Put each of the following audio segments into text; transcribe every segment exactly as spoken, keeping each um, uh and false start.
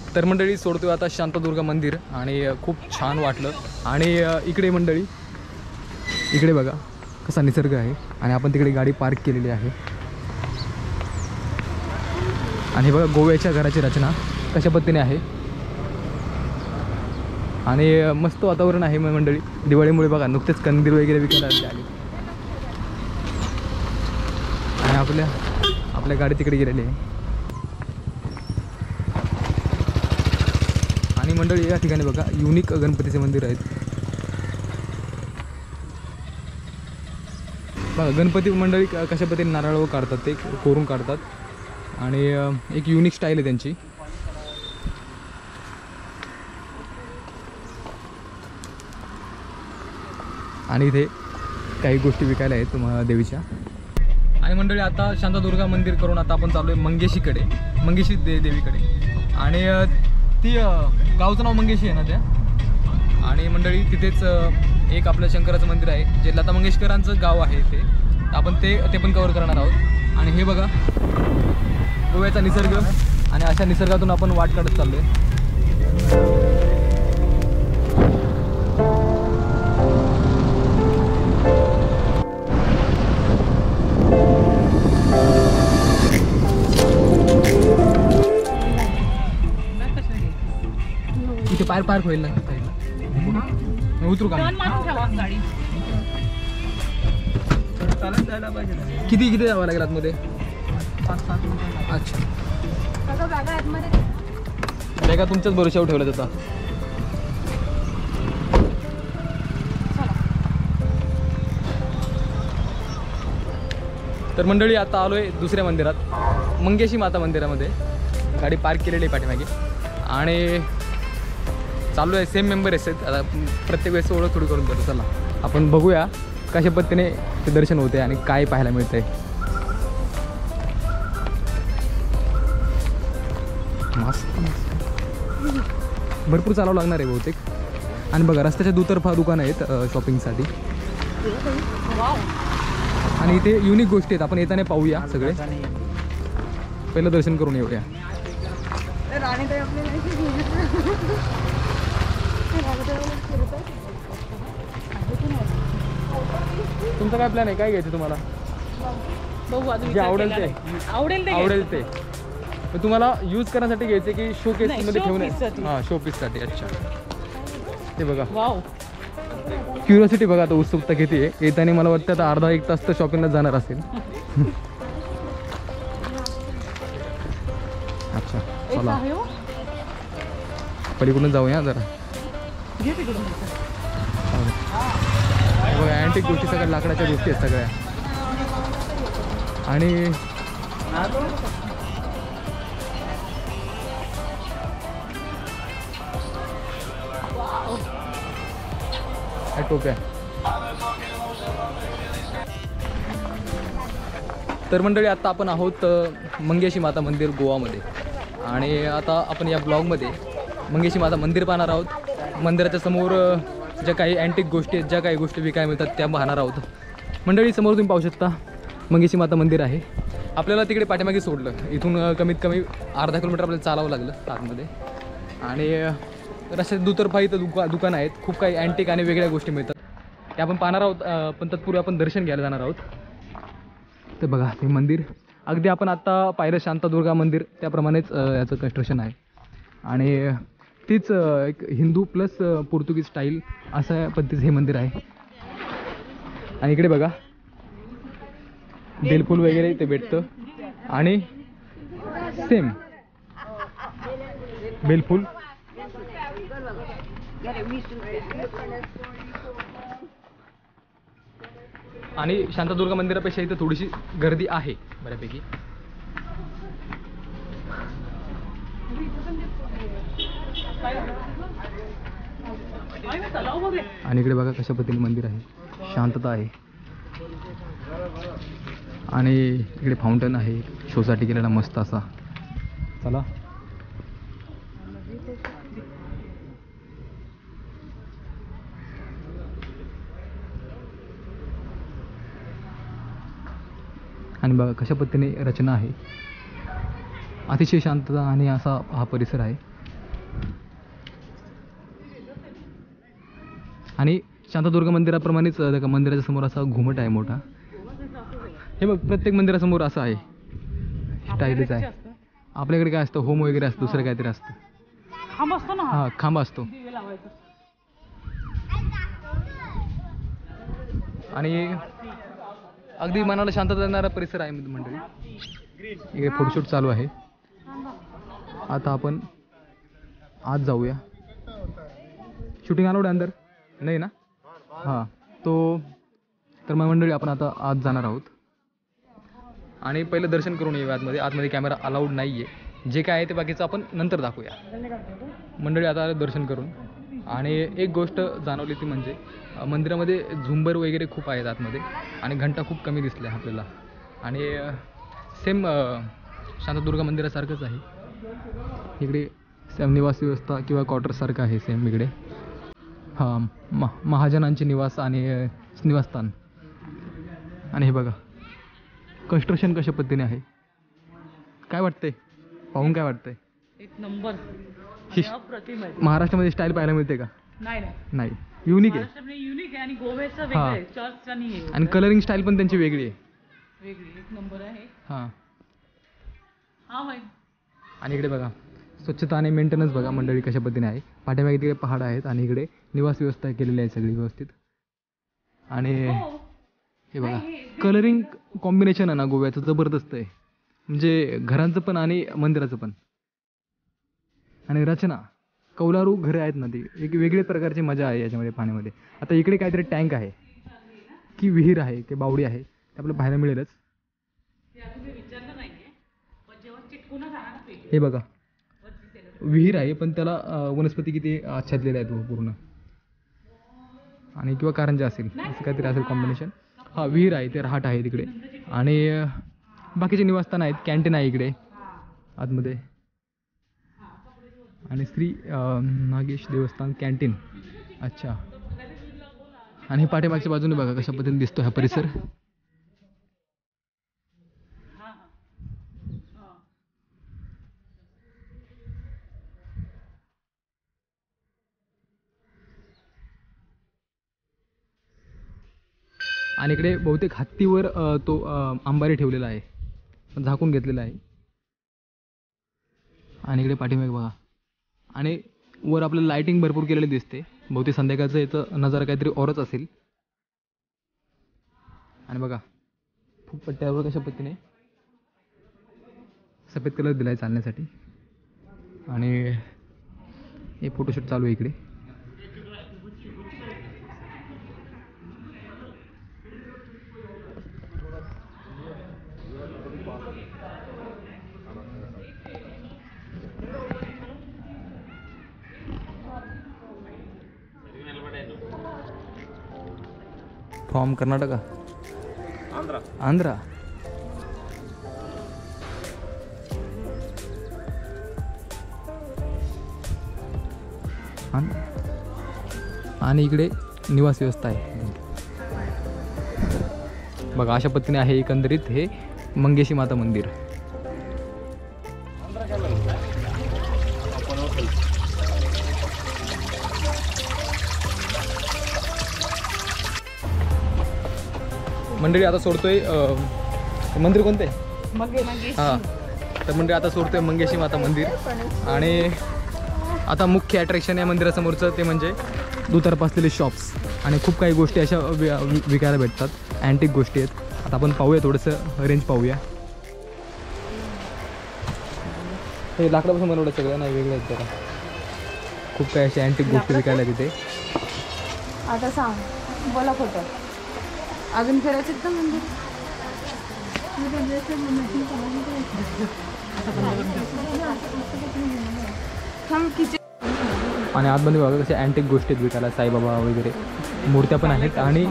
तर मंडळी सोडतोय आता शांतादुर्गा मंदिर आणि खूप छान वाटलं. आणि इकडे मंडळी इकडे बघा कसा निसर्ग आहे आणि आपण तिकडे गाडी पार्क केलेली आहे. आणि बघा गोव्याच्या घराची रचना कशा पद्धतीने आहे आणि मस्त वातावरण आहे मंडळी. दिवाळीमुळे बघा नुकतेच कंदील वगैरे विकायला आले आणि आपल्या आपल्या गाडी तिकडे गेलेली आहे. आणि मंडळी या ठिकाणी बघा युनिक गणपतीचे मंदिर आहेत. बघा गणपती मंडळी कशा पद्धतीने नारळ काढतात ते कोरून काढतात आणि एक युनिक स्टाईल आहे त्यांची. आणि इथे काही गोष्टी विकायला आहेत तुम्हाला देवीच्या. आणि मंडळी आता शांतादुर्गा मंदिर करून आता आपण चालू आहे मंगेशीकडे, मंगेशी दे देवीकडे. आणि ती गावचं नाव मंगेशी आहे ना त्या. आणि मंडळी तिथेच एक आपलं शंकराचं मंदिर आहे जे लता मंगेशकरांचं गाव आहे ते. आपण ते ते पण कव्हर करणार आहोत. आणि हे बघा गोव्याचा निसर्ग आणि अशा निसर्गातून आपण वाट काढत चाललो आहे. इथे पार पार्क होईल ना उतरू का किती किती जावं लागेल आतमध्ये? अच्छा बॅगा तुमच्याच भरोशावर ठेवल्या जातात. तर मंडळी आता आलोय दुसऱ्या मंदिरात मंगेशी माता मंदिरामध्ये. गाडी पार्क केलेली आहे पाठीमागे आणि चालू आहे. सेम मेंबर आहेत आता प्रत्येक वेळेस ओळख थोडी करून देतो. चला आपण बघूया कशा पद्धतीने ते दर्शन होते आणि काय पाहायला मिळतंय. मस्त भरपूर चालावं लागणार आहे बहुतेक. आणि बघा रस्त्याच्या दुतर्फा दुकान आहेत शॉपिंगसाठी. आणि इथे युनिक गोष्टी आहेत. आपण येताना पाहूया सगळे. पहिलं दर्शन करून येऊया. तुमचा काय प्लॅन आहे? काय घ्यायचं तुम्हाला? जे आवडेल ते आवडेल ते आवडेल ते तुम्हाला यूज करण्यासाठी घ्यायचे की शोकेस मध्ये ठेवून? हां शोपीससाठी. अच्छा ते बघा वाव क्युरियोसिटी बघा आता उत्सुकता किती आहे. येताना मला वाटतं आता अर्धा एक तास तर शॉपिंगला जाणार असेल. अच्छा चला पलीकडून जाऊया जरा. बघा अँटिक गोष्टी सगळ्या लाकडाच्या गोष्टी आहेत सगळ्या. आणि टोप्या. तर मंडळी आता आपण आहोत मंगेशी माता मंदिर गोवामध्ये. आणि आता आपण या ब्लॉगमध्ये मंगेशी माता मंदिर पाहणार आहोत. मंदिराच्या समोर ज्या काही अँटिक गोष्टी आहेत, ज्या काही गोष्टी विकायला मिळतात त्या पाहणार आहोत. मंडळी समोर तुम्ही पाहू शकता मंगेशी माता मंदिर आहे. आपल्याला तिकडे पाठीमागे सोडलं. इथून कमीत कमी अर्धा किलोमीटर आपल्याला चालावं लागलं आतमध्ये. आणि रस्त्याच्या दुतर्फा इथं दुका दुकानं आहेत. खूप काही अँटिक आणि वेगळ्या गोष्टी मिळतात ते आपण पाहणार आहोत. पण तत्पूर्वी आपण दर्शन घ्यायला जाणार आहोत. तर बघा हे मंदिर अगदी आपण आत्ता पाहिलं शांतादुर्गा मंदिर त्याप्रमाणेच याचं कन्स्ट्रक्शन आहे. आणि तीच एक हिंदू प्लस पोर्तुगीज स्टाईल अशा पद्धतीचं हे मंदिर आहे. आणि इकडे बघा बेलफूल वगैरे ते भेटतं. आणि सेम बेलफूल आणि शांतादुर्गा मंदिरापेक्षा इथं थोडीशी गर्दी आहे बऱ्यापैकी. आणि इकडे बघा कशा पद्धतीने मंदिर आहे. शांतता आहे. आणि इकडे फाउंटन आहे शोसाठी केलेला मस्त असा. चला आणि बघा कशा पद्धतीने रचना आहे. अतिशय शांतता आणि असा हा परिसर आहे. आणि शांतादुर्गा मंदिराप्रमाणेच अ, मंदिराच्या समोर असा घुमट आहे मोठा. हे बघ प्रत्येक मंदिरासमोर असं आहे, स्टाईलच आहे. आपल्याकडे काय असतं, होम वगैरे असतं, दुसरं काहीतरी असतं. खांब असतो ना, हां खांब असतो. दिवे लावायचं. आणि अगदी मनाला शांतता देणारा परिसर आहे मंडळी. इकडे फोटोशूट चालू आहे. आता आपण आज जाऊया. शूटिंग अलाउड आहे अंदर नाही ना? हां तो तर मग मंडळी आपण आता आत जाणार आहोत आणि पहिलं दर्शन करून येऊया आतमध्ये. आतमध्ये कॅमेरा अलाउड नाही आहे. जे काय आहे ते बाकीचं आपण नंतर दाखवूया. मंडळी आता दर्शन करून. आणि एक गोष्ट जाणवली ती म्हणजे अ, मंदिरामध्ये झुंबर वगैरे खूप आहेत आतमध्ये आणि घंटा खूप कमी दिसल्या आपल्याला. आणि सेम शांतादुर्गा मंदिरासारखंच आहे. इकडे सेम निवास व्यवस्था किंवा क्वार्टरसारखं आहे सेम इकडे. हां म महाजनांचे निवास आणि अ, निवासस्थान. आणि हे बघा कन्स्ट्रक्शन कशा पद्धतीने आहे. काय वाटतंय पाहून, काय वाटतंय? एक नंबर. ही अप्रतिम आहे. महाराष्ट्रामध्ये स्टाईल पाहायला मिळते का? नाही नाही, नाही, युनिक आहे. महाराष्ट्रामध्ये युनिक आहे आणि गोव्याचं वेगळं हां. आहे, चर्चचं नाही आहे. आणि कलरिंग स्टाईल पण त्यांची वेगळी आहे. वेगळी एक नंबर आहे. हां हा भाई. आणि इकडे बघा स्वच्छता आणि मेंटेनन्स बघा मंडळी कशा पद्धतीने आहे. पाठीमागे तिकडे पहाड आहेत आणि इकडे निवास व्यवस्था केलेली आहे सगळी व्यवस्थित. आणि हे बघा कलरिंग कॉम्बिनेशन आहे ना गोव्याचं जबरदस्त आहे. म्हणजे घरांचं पण आणि मंदिराचं पण. आणि रचना कौलारू घरं आहेत ना, ती एक वेगळ्या प्रकारची मजा आहे याच्यामध्ये पाण्यामध्ये. आता इकडे काहीतरी टँक आहे की विहीर आहे की बावडी आहे ते आपल्याला पाहायला मिळेलच. ते अजून मी विचारलं नाहीये, पण जेव्हा चिटकूनच आणा ना ते. हे बघा विहीर आहे पण त्याला अ, वनस्पती किती आच्छादलेले आहेत पूर्ण. आणि किंवा कारंजा असेल असं काहीतरी असेल कॉम्बिनेशन. हां विहीर आहे ते रहाट आहे तिकडे. आणि अ, बाकीचे निवासस्थान आहेत. कॅन्टीन आहे इकडे आतमध्ये. आणि श्री अ, नागेश देवस्थान कॅन्टीन. अच्छा. आणि पाठीमागच्या बाजूने बघा कशा पद्धतीने दिसतो हा परिसर. आणि इकडे बहुतेक हत्तीवर अ, तो अ, अंबारी ठेवलेला आहे, झाकून घेतलेला आहे. आणि इकडे पाठीमागे बघा. आणि वर आपल्याला लाइटिंग भरपूर केलेली दिसते. बहुतेक संध्याकाळचं याचं नजारा काहीतरी औरच असेल. आणि बघा फुटपट्ट्यावर कशा पद्धतीने सफेद कलर दिला आहे चालण्यासाठी. आणि हे फोटोशूट चालू आहे इकडे. फ्रॉम कर्नाटका. आंध्रा. आंध्रा. आणि इकडे निवास व्यवस्था आहे बघा. अशा पद्धतीने आहे एकंदरीत हे मंगेशी माता मंदिर. मंडळी आता सोडतोय अ, मंदिर कोणतं आहे? हां तर मंडळी आता सोडतोय मंगेशी माता मंदिर. आणि आता मुख्य अट्रॅक्शन या मंदिरासमोरचं ते म्हणजे दुतर्फा असलेले शॉप्स. आणि खूप काही गोष्टी अशा वि वि- विकायला भेटतात. अँटिक गोष्टी आहेत. आता आपण पाहूया थोडंसं रेंज पाहूया. हे लाकडापासून बनवलं सगळं नाही, वेगळं आहेत जरा. खूप काही अशा अँटिक गोष्टी विकायला तिथे. आता सांग बोला खोटं अजून फिरायचं एकदम मंदिर. आणि आतमध्ये बघा कशा अँटिक गोष्टी आहेत विकायला. साईबाबा वगैरे मूर्त्या पण आहेत. आणि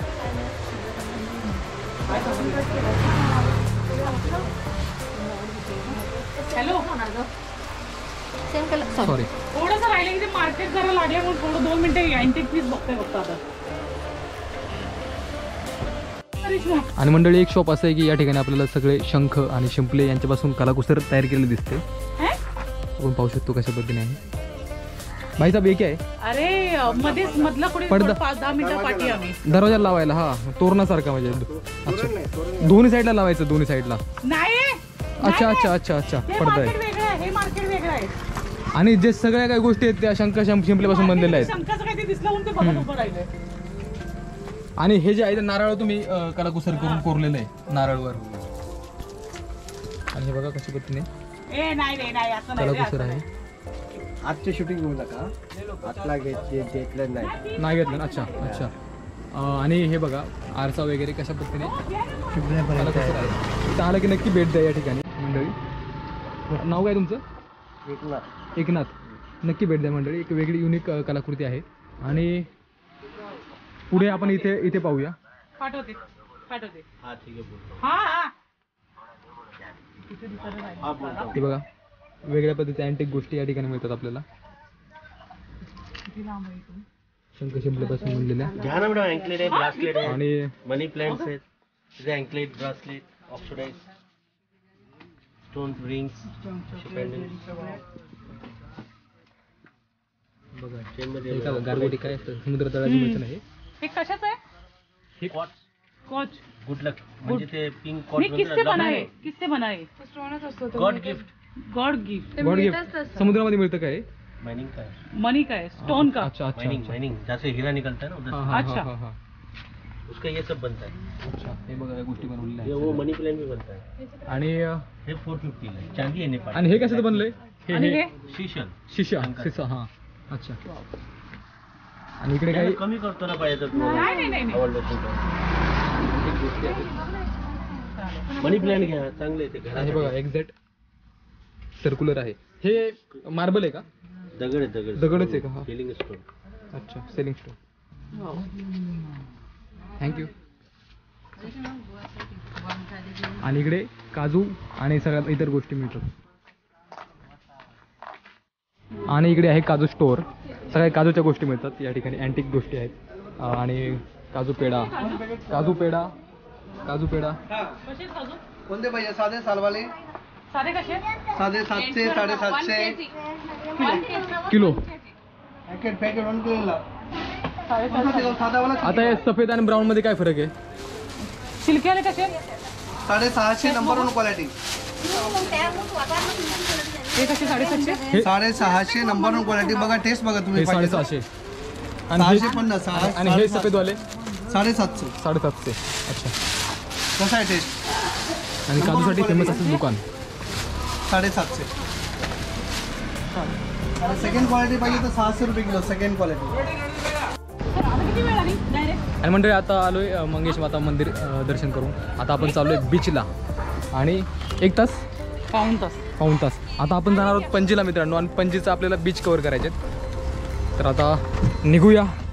हॅलो. सॉरी थोडंसं राहिलं की ते मार्केट जरा लागले म्हणून थोडं दोन मिनिटं अँटिक पीस बघतोय फक्त आता. आणि मंडळी एक शॉप असं आहे की या ठिकाणी आपल्याला सगळे शंख आणि शिंपले यांच्यापासून कलाकुसर तयार केलेले दिसते. आपण पाहू शकतो कशा पद्धतीने आहे. भाई साहब हे काय आहे? अरे मध्येच मधला कुठे पडदा. पाच दहा मिनिटं पाठी आम्ही दरवाजा लावायला हा तोरणासारखा म्हणजे अच्छा दोन्ही साईडला लावायचं दोन्ही साईडला नाही अच्छा अच्छा अच्छा अच्छा हे पडदा मार्केट आहे वेगळं आहे हे मार्केट वेगळं आहे आणि जे सगळ्या काही गोष्टी आहेत त्या शंकर शिंपल्यापासून बनलेल्या आहेत शंकाचं काही ते दिसलं म्हणून ते बघत उभं राहिलंय आणि हे जे आहे ते नारळ तुम्ही अं, कलाकुसर करून कोरलेलं आहे नारळवर आणि हे बघा कशा पद्धतीने ए नाही रे नाही असं नाही रे, कलाकुसर असं आहे नाही. आजची शूटिंग घेऊ नका आतला घेत घेतलं नाही नाही घेतलं ना अच्छा अच्छा अं, आणि हे बघा आरसा वगैरे कशा पद्धतीने कलाकुसर आहे इथं आलं की नक्की भेट द्या या ठिकाणी मंडळी नाव काय तुमचं एकनाथ एकनाथ नक्की भेट द्या मंडळी एक वेगळी युनिक कलाकृती आहे आणि पुढे आपण इथे इथे पाहूया पाठवते पाठवते हा ठीक आहे बोल हा हा हा बोल ते बघा वेगळ्या पद्धतीच्या अँटिक गोष्टी या ठिकाणी मिळतात आपल्याला किती लांब आहे इथून? शंख शिंपल्यापासून बनलेल्या घ्या ना मॅडम अँकलेट आहे ब्रासलेट आहे आणि मनी प्लांट्स आहेत तिथे anklet bracelet oxidise stone rings pendant बघा चेनमध्ये हे का गारगोटी काय असतं समुद्र तळाची मिळतं नाही हे कशाचं आहे हे कॉट कोच गुड लक म्हणजे ते पिंक कॉट नहीं किससे बनाए किससे बनाए स्टोनच असतो तो. गॉड गिफ्ट गॉड गिफ्ट ते गॉड मिळतच गिफ्ट तसं. समुद्रामध्ये मिळतं काय माइनिंग का है मनी का है स्टोन का अच्छा अच्छा माइनिंग अच्छा माइनिंग जैसे हीरा निकलता है ना उधर हा, से, हा, अच्छा. हा, हा, हा. उसका ये सब बनता है अच्छा हे बघा या गोष्टी बनवलेल्या ये आहेत वो सगळ्या. मनी प्लांट भी बनता है आणि अं, हे फोर फिफ्टी है चांदी है नेपाल आणि हे कशाचं बनलंय हे आणि हे हे शीशल शिशा शिसा हा अच्छा आणि इकडे काही कमी करतो ना पाहिजे तर तुम्हाला नाही नाही नाही नाही. आवडलं मनी प्लांट घ्या चांगले ते हे घरात बघा एक्झॅक्ट सर्क्युलर आहे हे मार्बल आहे का दगड आहे दगड दगडच आहे का हा फिलिंग स्टोन अच्छा सेलिंग स्टोन थँक्यू आणि इकडे काजू आणि सगळ्यात इतर गोष्टी मिळतात आणि इकडे आहे काजू स्टोअर सगळ्या काजूच्या गोष्टी मिळतात या ठिकाणी अँटिक गोष्टी आहेत अं, आणि काजू पेढा काजू पेढा काजू पेढा कसे काजू कोणते पाहिजे साधे सालवाले साधे कसे साधे सातशे साडेसातशे किलो पॅकेट पॅकेट वन किलोला साडे साधावाला आता हे सफेद आणि ब्राऊन मध्ये काय फरक आहे सिल्केवाले कसे साडेसहाशे नंबर वन क्वालिटी हे कसे साडेसातशे हे साडेसहाशे नंबर वन क्वालिटी बघा टेस्ट बघा हे तुम्ही पाहिजे तर. साडेसहाशे आणि सहाशे हे- पन्नास सहा- आणि हे सफेदवाले साडेसातशे साडेसातशे अच्छा कसा आहे टेस्ट आणि काजूसाठी फेमस असं दुकान साडेसातशे आणि सेकंड क्वालिटी पाहिजे तर सहाशे रुपये किलो सेकंड क्वालिटी किती वेळ आली डायरेक्ट आणि मंडळी आता आलोय अ, मंगेश माता मंदिर अ, दर्शन करून आता आपण चाललोय बीचला आणि एक तास पाऊण तास पाऊण तास आता आपण जाणार आहोत पणजीला मित्रांनो आणि पणजीचं आपल्याला बीच कव्हर करायचे तर आता निघूया